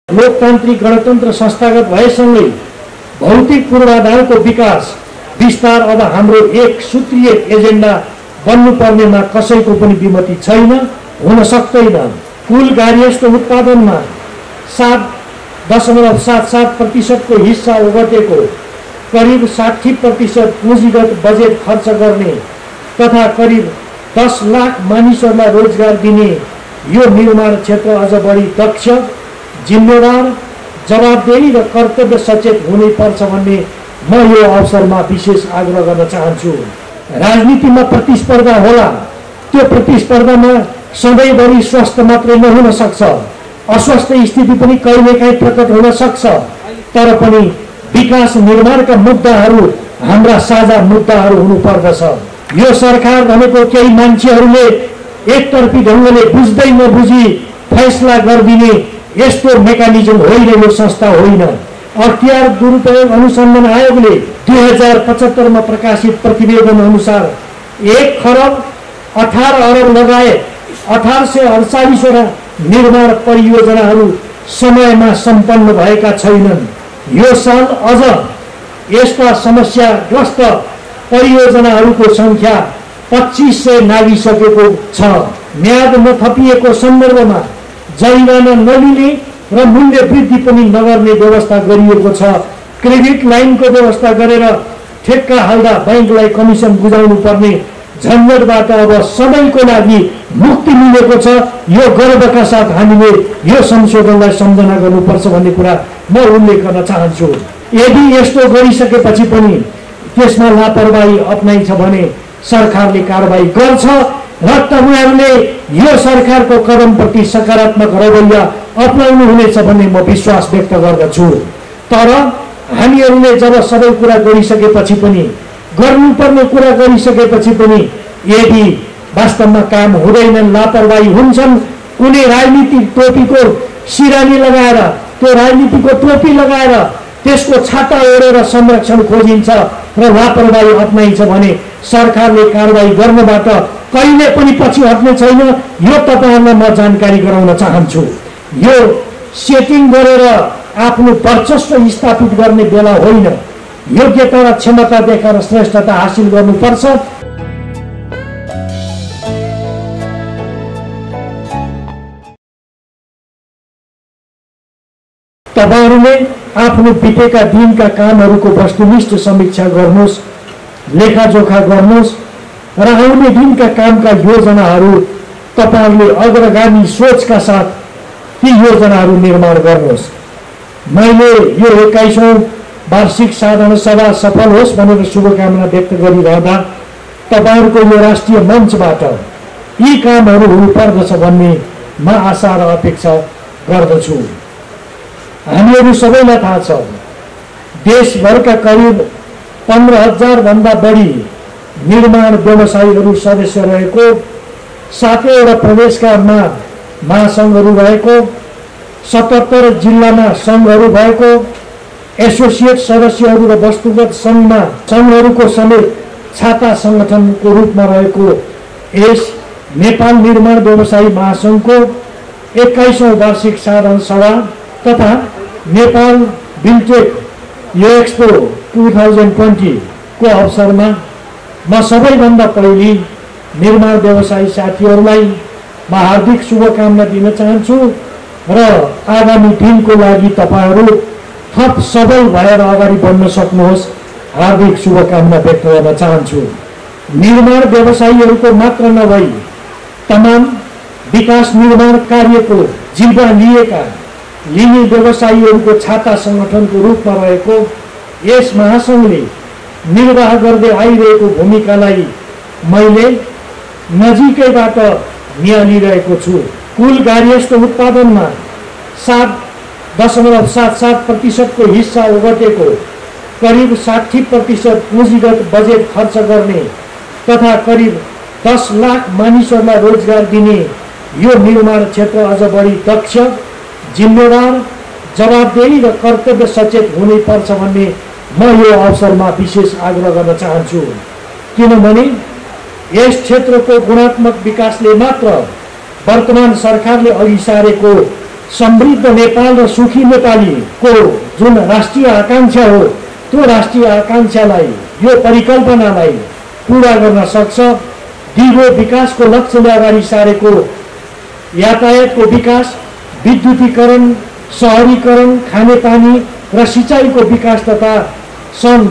लोकतान्त्रिक गणतन्त्र संस्थागत भएसँगै भौतिक पूर्वाधारको विकास विस्तार अब हाम्रो एक सूत्रीय एजेन्डा बन्नुपर्नेमा कसैको पनि विमति छैन, हुन सक्दैन। कुल गार्हस्थ्य उत्पादनमा 7.77% को हिस्सा ओगटेको, करिब 60% पुँजीगत बजेट खर्च गर्ने तथा करिब 10 लाख मानिसहरूलाई रोजगार दिने यो निर्माण क्षेत्र अझ बढी दक्ष, जिम्मेवार, जवाबदेही र कर्तव्य सचेत हुनुपर्छ भन्ने म यो अवसरमा विशेष आग्रह गर्न चाहन्छु। राजनीतिमा प्रतिस्पर्धा होला, त्यो प्रतिस्पर्धामा सधैँभरि स्वस्थ मात्रै नहुन सक्छ, अस्वस्थ स्थिति पनि कहिलेकाहीँ प्रकट हुन सक्छ। तर पनि विकास निर्माणका मुद्दाहरू हाम्रा साझा मुद्दाहरू हुनुपर्दछ। यो सरकार भनेको केही मान्छेहरूले एकतर्फी ढङ्गले बुझ्दै नबुझी फैसला गरिदिने यस्तो मेकानिजम होइन, यो संस्था होइन। अख्तियार दुरुपयोग अनुसन्धान आयोगले 2075 में प्रकाशित प्रतिवेदन अनुसार 1 खरब 18 अरब लगायत 1848वटा निर्माण परियोजनाहरू समयमा सम्पन्न भएका छैनन्। यो साल अझ यस्ता समस्याग्रस्त परियोजनाहरूको संख्या 2500 नागिसकेको छ। म्याद नथपिएको सन्दर्भमा जरिवाना नलिने र मूल्य वृद्धि पनि नगर्ने व्यवस्था गरिएको छ। क्रेडिट लाइनको व्यवस्था गरेर ठेक्का हाल्दा बैंकलाई कमिसन बुझाउनु पर्ने झन्झटबाट अब सबैको लागि मुक्ति मिलेको छ। यो गर्वका साथ हामीले यो संशोधनलाई सम्झना गर्नुपर्छ भन्ने कुरा म उल्लेख गर्न चाहन्छु। यदि यस्तो गरिसकेपछि पनि त्यसमा लापरवाही अपनाइछ भने सरकारले कारबाही गर्छ र तपाईहरुले यो सरकारको कदमप्रति सकारात्मक रवैया अपनाउनु हुनेछ भन्ने म विश्वास व्यक्त गर्दछु। तर हामीहरूले जब सबै कुरा गरिसकेपछि पनि, गर्नुपर्ने कुरा गरिसकेपछि पनि यदि वास्तवमा काम हुँदैनन्, लापरवाही हुन्छन्, कुनै राजनीतिक टोपीको सिरानी लगाएर, त्यो राजनीतिको टोपी लगाएर त्यसको छाता ओढेर संरक्षण खोजिन्छ र लापरवाही अपनाइन्छ भने सरकारले कारबाही गर्नबाट कहिले पनि पछि हट्ने छैन। यो तपाईहरुलाई म जानकारी गराउन चाहन्छु। यो सेटिङ गरेर आफ्नो वर्चस्व स्थापित गर्ने बेला होइन। योग्यता र क्षमता देखाएर श्रेष्ठता हासिल गर्नुपर्छ। तपाईहरुले आफ्नो बितेका दिनका कामहरूको वस्तुनिष्ठ समीक्षा गर्नुहोस्, लेखाजोखा गर्नुहोस् र आउने दिनका कामका योजनाहरू तपाईहरुले अग्रगामी सोचका साथ ती योजनाहरू निर्माण गर्नुहोस्। मैले यो 21औं वार्षिक साधारण सभा सफल होस् भनेर शुभकामना व्यक्त गरिरहँदा तपाईहरुको यो राष्ट्रिय मञ्चबाट यी कामहरू हुनुपर्दछ भन्ने म आशा र अपेक्षा गर्दछु। हामीहरू सबैलाई थाहा छ, देशभरका करिब 15,000 भन्दा बढी निर्माण व्यवसायीहरू सदस्य रहेको, 7वटा प्रदेशका महासंघहरू रहेको, 77 जिल्लामा संघहरू भएको, एसोसिएट सदस्यहरू र वस्तुगत संघहरूको समेत छाता संगठनको रूपमा रहेको यस नेपाल निर्माण व्यवसायी महासंघको 21औं वार्षिक साधारण सभा तथा नेपाल बिल्टेक एक्सपो 2020 को अवसरमा म सबैभन्दा पहिले निर्माण व्यवसायी साथीहरूलाई म हार्दिक शुभकामना दिन चाहन्छु र आगामी दिनको लागि तपाईहरु थप सबल भएर अगाडि बढ्न सक्नुहोस्, हार्दिक शुभकामना व्यक्त गर्न चाहन्छु। निर्माण व्यवसायीहरूको मात्र नभई तमाम विकास निर्माण कार्यको जिम्मा लिने व्यवसायीहरूको छाता संगठनको रूपमा रहेको यस महासंघले निर्वाह गर्दै आइरहेको भूमिकालाई मैले नजिकैबाट निहालिरहेको छु। कुल गार्हस्थ्य उत्पादनमा 7.77% को हिस्सा ओगटेको, करिब 60% पुँजीगत बजेट खर्च गर्ने तथा करिब 10 लाख मानिसहरूलाई रोजगार दिने यो निर्माण क्षेत्र अझ बढी दक्ष, जिम्मेवार, जवाबदेही र कर्तव्य सचेत हुनुपर्छ भन्ने म यो अवसरमा विशेष आग्रह गर्न चाहन्छु। किनभने यस क्षेत्रको गुणात्मक विकासले मात्र वर्तमान सरकारले अघि सारेको समृद्ध नेपाल र सुखी नेपालीको जुन राष्ट्रिय आकांक्षा हो त्यो राष्ट्रिय आकांक्षालाई यो परिकल्पनालाई पूरा गर्न सक्छ। दिगो विकासको लक्ष्यले अगाडि सारेको यातायातको विकास, विद्युतीकरण, शहरीकरण, खानेपानी र सिँचाइको विकास तथा सन्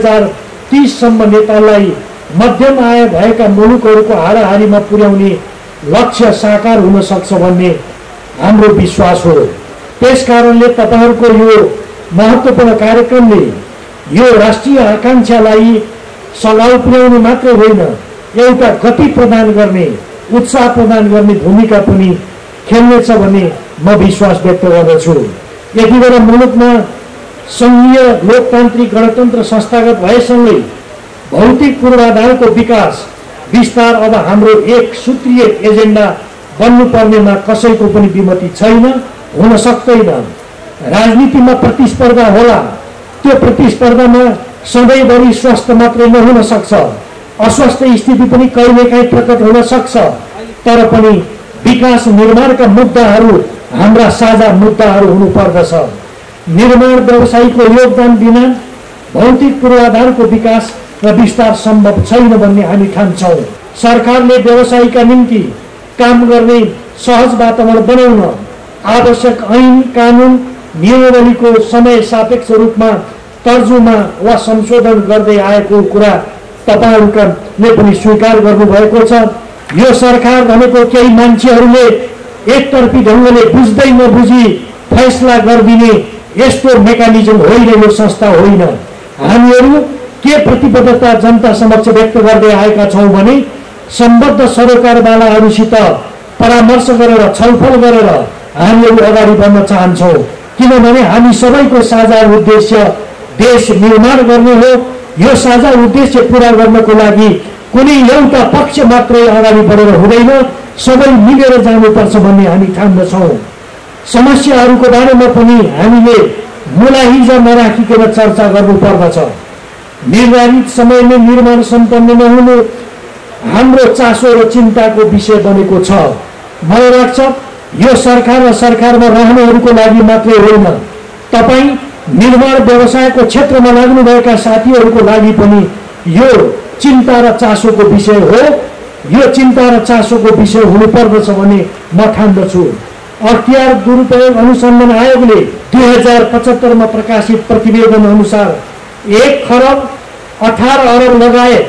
2030 सम्म नेपाललाई मध्यम आय भएका मुलुकहरूको हाराहारीमा पुर्याउने लक्ष्य साकार हुन सक्छ भन्ने हाम्रो विश्वास हो। त्यसकारणले तपाईहरुको यो महत्त्वपूर्ण कार्यक्रमले यो राष्ट्रिय आकांक्षालाई सघाउ पुर्याउनु मात्रै होइन, एउटा गति प्रदान गर्ने, उत्साह प्रदान गर्ने भूमिका पनि खेल्नेछ भन्ने म विश्वास व्यक्त गर्दछु। यति बेला मुलुकमा संघीय लोकतान्त्रिक गणतन्त्र संस्थागत भएसँगै भौतिक पूर्वाधारको विकास विस्तार अब हाम्रो एक सूत्रीय एजेन्डा बन्नुपर्नेमा कसैको पनि विमति छैन, हुन सक्दैन। राजनीतिमा प्रतिस्पर्धा होला, त्यो प्रतिस्पर्धामा सधैँभरि स्वस्थ मात्रै नहुन सक्छ, अस्वस्थ स्थिति पनि कहिलेकाहीँ प्रकट हुन सक्छ। तर पनि विकास निर्माणका मुद्दाहरू हाम्रा साझा मुद्दाहरू हुनुपर्दछ। निर्माण व्यवसायीको योगदान बिना भौतिक पूर्वाधारको विकास र विस्तार सम्भव छैन भन्ने हामी ठान्छौँ। सरकारले व्यवसायीका निम्ति काम गर्ने सहज वातावरण बनाउन आवश्यक ऐन कानुन नियमावलीको समय सापेक्ष रूपमा तर्जुमा वा संशोधन गर्दै आएको कुरा तपाईहरुले पनि स्वीकार गर्नुभएको छ। यो सरकार भनेको केही मान्छेहरूले एकतर्फी ढङ्गले बुझ्दै नबुझी फैसला गरिदिने यस्तो मेकानिजम होइन, यो संस्था होइन। हामीहरू के प्रतिबद्धता जनता समक्ष व्यक्त गर्दै आएका छौँ भने सम्बद्ध सरकारवालाहरूसित परामर्श गरेर छलफल गरेर हामीहरू अगाडि बढ्न चाहन्छौँ। किनभने हामी सबैको साझा उद्देश्य देश निर्माण गर्ने हो। यो साझा उद्देश्य पूरा गर्नको लागि कुनै एउटा पक्ष मात्रै अगाडि बढेर हुँदैन, सबै मिलेर जानुपर्छ भन्ने हामी ठान्दछौँ। समस्याहरूको बारेमा पनि हामीले मुलाहिजा नराखिकन चर्चा गर्नुपर्दछ। निर्धारित समयमा निर्माण सम्पन्न नहुनु हाम्रो चासो र चिन्ताको विषय बनेको छ। मलाई लाग्छ यो सरकार र सरकारमा रहनेहरूको लागि मात्रै होइन, तपाईँ निर्माण व्यवसायको क्षेत्रमा लाग्नुभएका साथीहरूको लागि पनि यो चिन्ता र चासोको विषय हो। यो चिन्ता र चासोको विषय हुनुपर्दछ भन्ने म ठान्दछु। अख्तियार दुरुपयोग अनुसन्धान आयोगले 2075 मा प्रकाशित प्रतिवेदन अनुसार 1 खरब 18 अरब लगायत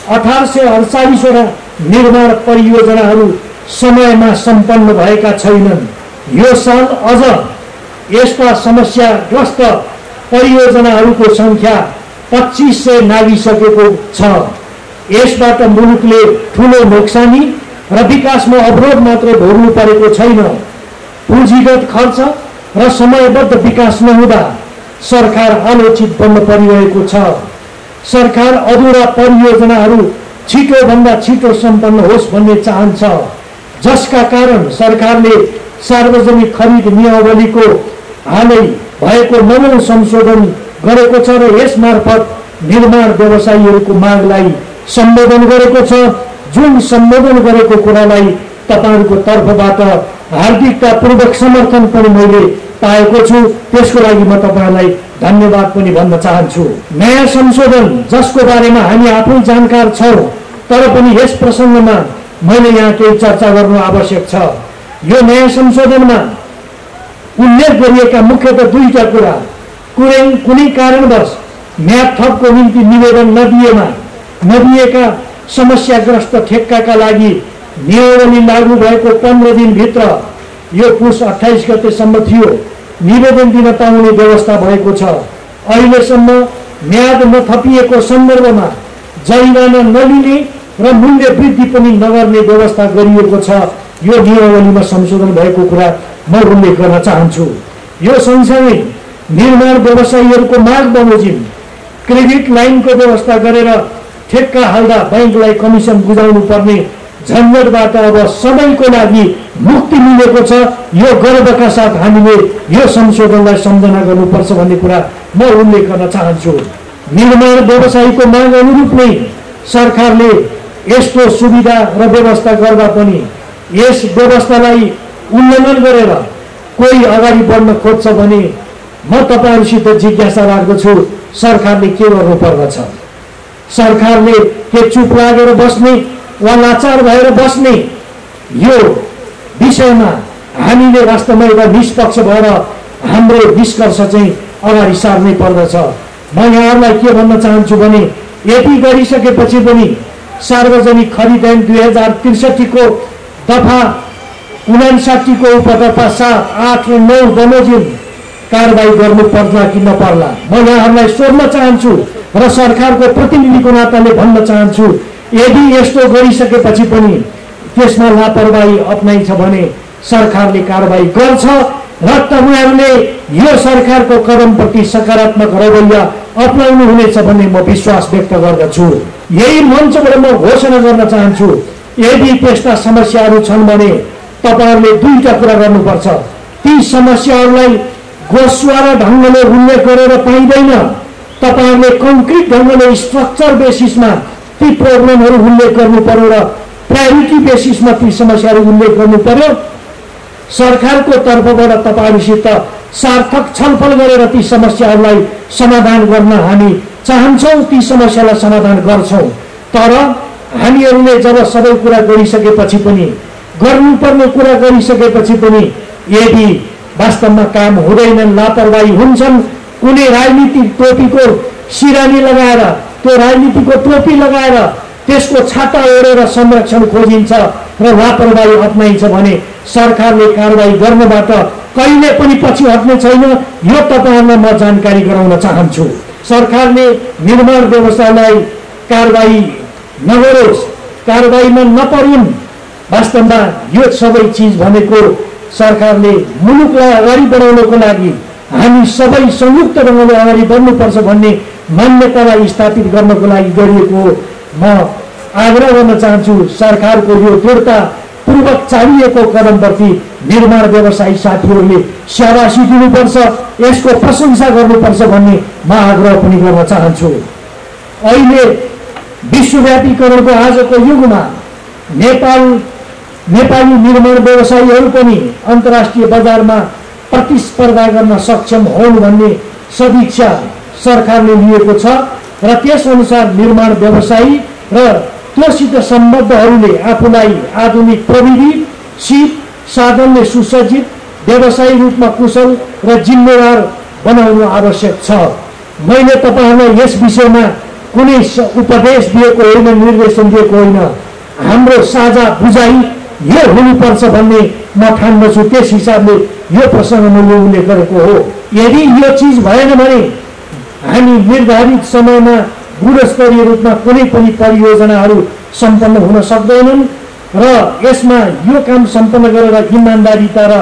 1848 वटा निर्माण परियोजनाहरू समयमा सम्पन्न भएका छैनन्। यो साल अझ यस्ता समस्याग्रस्त परियोजनाहरूको संख्या 2500 नागिसकेको छ। यसबाट मुलुकले ठूलो नोक्सानी र विकासमा अवरोध मात्र भोग्नु परेको छैन, पुँजीगत खर्च र समयबद्ध विकास नहुँदा सरकार आलोचित बन्न परिरहेको छ। सरकार अधुरा परियोजनाहरू छिटोभन्दा छिटो सम्पन्न होस् भन्ने चाहन्छ, जसका कारण सरकारले सार्वजनिक खरिद नियमावलीको हालै भएको 9औं संशोधन गरेको छ र यस मार्फत निर्माण व्यवसायीहरूको मागलाई सम्बोधन गरेको छ। जुन सम्बोधन गरेको कुरालाई तपाईहरुको तर्फबाट हार्दिकतापूर्वक समर्थन पनि मैले पाएको छु, त्यसको लागि म तपाईहरुलाई धन्यवाद पनि भन्न चाहन्छु। नयाँ संशोधन जसको बारेमा हामी आफै जानकार छौं, तर पनि यस प्रसङ्गमा मैले यहाँ केही चर्चा गर्नु आवश्यक छ। यो नयाँ संशोधनमा उल्लेख गरिएका मुख्यतः दुईटा कुरा, कुनै कारणवश म्याद थपको निम्ति निवेदन नदिएका समस्याग्रस्त ठेक्काका लागि नियमावली लागू भएको 15 दिनभित्र, यो पुस 28 गतेसम्म थियो, निवेदन दिन पाउने व्यवस्था भएको छ। अहिलेसम्म म्याद नथपिएको सन्दर्भमा जरिवाना नलिने र मूल्य वृद्धि पनि नगर्ने व्यवस्था गरिएको छ। यो नियमावलीमा संशोधन भएको कुरा म उल्लेख गर्न चाहन्छु। यो सँगसँगै निर्माण व्यवसायीहरूको माग बमोजिम क्रेडिट लाइनको व्यवस्था गरेर ठेक्का हाल्दा बैंकलाई कमिसन बुझाउनु पर्ने झन्झटबाट अब सबैको लागि मुक्ति मिलेको छ। यो गर्वका साथ हामीले यो संशोधनलाई सम्झना गर्नुपर्छ भन्ने कुरा म उल्लेख गर्न चाहन्छु। निर्माण व्यवसायीको माग अनुरूप नै सरकारले यस्तो सुविधा र व्यवस्था गर्दा पनि यस व्यवस्थालाई उल्लङ्घन गरेर कोही अगाडि बढ्न खोज्छ भने म तपाईहरुसित जिज्ञासा राख्दछु, सरकारले के गर्नु पर्दछ? सरकारले के चुप लागेर बस्ने वा लाचार भएर बस्ने? यो विषयमा हामीले वास्तवमा एउटा निष्पक्ष भएर हाम्रो निष्कर्ष चाहिँ अगाडि सार्नै पर्दछ। म यहाँहरूलाई के भन्न चाहन्छु भने यति गरिसकेपछि पनि सार्वजनिक खरिद ऐन 2063 को दफा 59 को उपदफा 7, 8 र 9 बमोजिम कारबाही गर्नु पर्ला कि नपर्ला म यहाँहरूलाई सोध्न चाहन्छु र सरकारको प्रतिनिधिको नाताले भन्न चाहन्छु। यदि यस्तो गरिसकेपछि पनि त्यसमा लापरवाही अपनाइन्छ भने सरकारले कारबाही गर्छ र तपाईहरुले यो सरकारको कदमप्रति सकारात्मक रवैया अपनाउनु हुनेछ भन्ने म विश्वास व्यक्त गर्दछु। यही मञ्चबाट म घोषणा गर्न चाहन्छु, यदि त्यस्ता समस्याहरू छन् भने तपाईहरुले दुईटा कुरा गर्नुपर्छ। ती समस्याहरूलाई गोस्वारा ढंगले उल्लेख गरेर पाइदैन। तपाईहरुले कन्क्रिट ढंगले स्ट्रक्चर बेसिसमा ती प्रब्लमहरू उल्लेख गर्नु पर्यो र प्रायोरिटी बेसिसमा ती समस्याहरू उल्लेख गर्नु पर्यो। सरकारको तर्फबाट तपाईहरुसित सार्थक छलफल गरेर ती समस्याहरूलाई समाधान गर्न हामी चाहन्छौं, ती समस्यालाई समाधान गर्छौं। तर हामीहरूले जब सबै कुरा गरिसकेपछि पनि, गर्नुपर्ने कुरा गरिसकेपछि पनि यदि वास्तवमा काम हुँदैन, लापरवाही हुन्छन्, कुनै राजनीतिक टोपीको सिरानी लगाएर, त्यो राजनीतिको टोपी लगाएर त्यसको छाता ओढेर संरक्षण खोजिन्छ र लापरवाही अपनाइन्छ भने सरकारले कारबाही गर्नबाट कहिले पनि पछि हट्ने छैन। यो तपाईहरुलाई म जानकारी गराउन चाहन्छु। सरकारले निर्माण व्यवसायलाई कारबाही नगरोस्, कारबाहीमा नपरिन्। वास्तवमा यो सबै चीज भनेको सरकारले मुलुकलाई अगाडि बढाउनको लागि हामी सबै संयुक्त ढंगले अगाडि बढ्नुपर्छ भन्ने मान्यतालाई स्थापित गर्नको लागि गरिएको म आग्रह गर्न चाहन्छु। सरकारको यो दृढता पूर्वक चालिएको कदमप्रति निर्माण व्यवसायी साथीहरूले स्याबासी दिनुपर्छ, यसको प्रशंसा गर्नुपर्छ भन्ने म आग्रह पनि गर्न चाहन्छु। अहिले विश्वव्यापीकरणको आजको युगमा नेपाली निर्माण व्यवसायीहरू पनि अन्तर्राष्ट्रिय बजारमा प्रतिस्पर्धा गर्न सक्षम हुन् भन्ने सदिच्छा सरकारले लिएको छ र त्यसअनुसार निर्माण व्यवसायी र त्योसित सम्बद्धहरूले आफूलाई आधुनिक प्रविधि, सिप, साधनले सुसज्जित, व्यवसायी रूपमा कुशल र जिम्मेवार बनाउनु आवश्यक छ। मैले तपाईहरुलाई यस विषयमा कुनै उपदेश दिएको होइन, निर्देशन दिएको होइन। हाम्रो साझा बुझाइ यो हुनुपर्छ भन्ने म ठान्दछु। त्यस हिसाबले यो प्रसङ्ग मैले उल्लेख गरेको हो। यदि यो चीज भएन भने हामी निर्धारित समयमा गुणस्तरीय रूपमा कुनै पनि परियोजनाहरू सम्पन्न हुन सक्दैनन् र यसमा यो काम सम्पन्न गरेर इमानदारीता र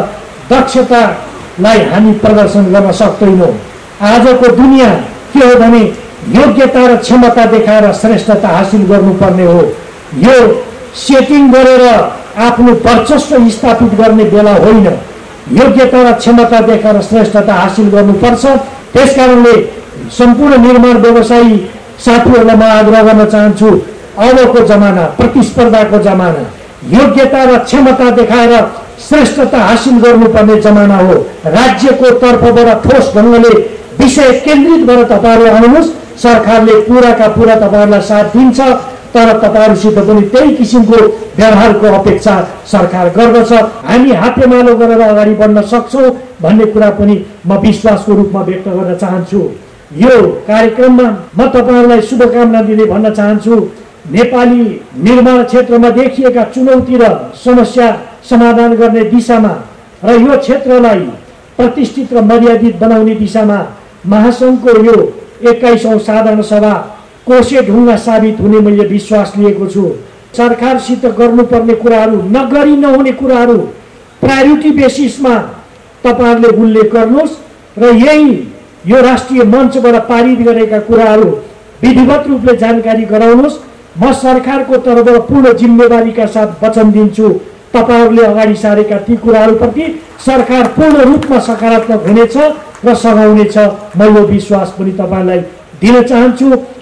दक्षतालाई हामी प्रदर्शन गर्न सक्दैनौँ। आजको दुनियाँ के हो भने योग्यता र क्षमता देखाएर श्रेष्ठता हासिल गर्नुपर्ने हो। यो सेटिङ गरेर आफ्नो वर्चस्व स्थापित गर्ने बेला होइन। योग्यता र क्षमता देखाएर श्रेष्ठता हासिल गर्नुपर्छ। त्यसकारणले सम्पूर्ण निर्माण व्यवसायी साथीहरूलाई म आग्रह गर्न चाहन्छु, अबको जमाना प्रतिस्पर्धाको जमाना, योग्यता र क्षमता देखाएर श्रेष्ठता हासिल गर्नुपर्ने जमाना हो। राज्यको तर्फबाट ठोस ढंगले विषय केन्द्रित भएर तपाईहरु आउनुहोस्। सरकारले पुराका पुरा तपाईहरुलाई साथ दिन्छ, तर तपाईहरुसित पनि त्यही किसिमको व्यवहारको अपेक्षा सरकार गर्दछ। हामी हातेमालो गरेर अगाडि बढ्न सक्छौं भन्ने कुरा पनि म विश्वासको रूपमा व्यक्त गर्न चाहन्छु। यो कार्यक्रममा म तपाईहरुलाई शुभकामना दिँदै भन्न चाहन्छु, नेपाली निर्माण क्षेत्रमा देखिएका चुनौती र समस्या समाधान गर्ने दिशामा र यो क्षेत्रलाई प्रतिष्ठित र मर्यादित बनाउने दिशामा महासंघको यो 21औं साधारण सभा कोसे ढुङ्गा साबित हुने मैले विश्वास लिएको छु। सरकारसित गर्नुपर्ने कुराहरू, नगरी नहुने कुराहरू प्रायोरिटी बेसिसमा तपाईहरुले उल्लेख गर्नुहोस् र यही यो राष्ट्रिय मञ्चबाट पारित गरेका कुराहरू विधिवत रूपले जानकारी गराउनुहोस्। म सरकारको तर्फबाट पूर्ण जिम्मेवारीका साथ वचन दिन्छु, तपाईहरुले अगाडि सारेका ती कुराहरूप्रति सरकार पूर्ण रूपमा सकारात्मक हुनेछ र सघाउनेछ। म यो विश्वास पनि तपाईलाई दिन चाहन्छु।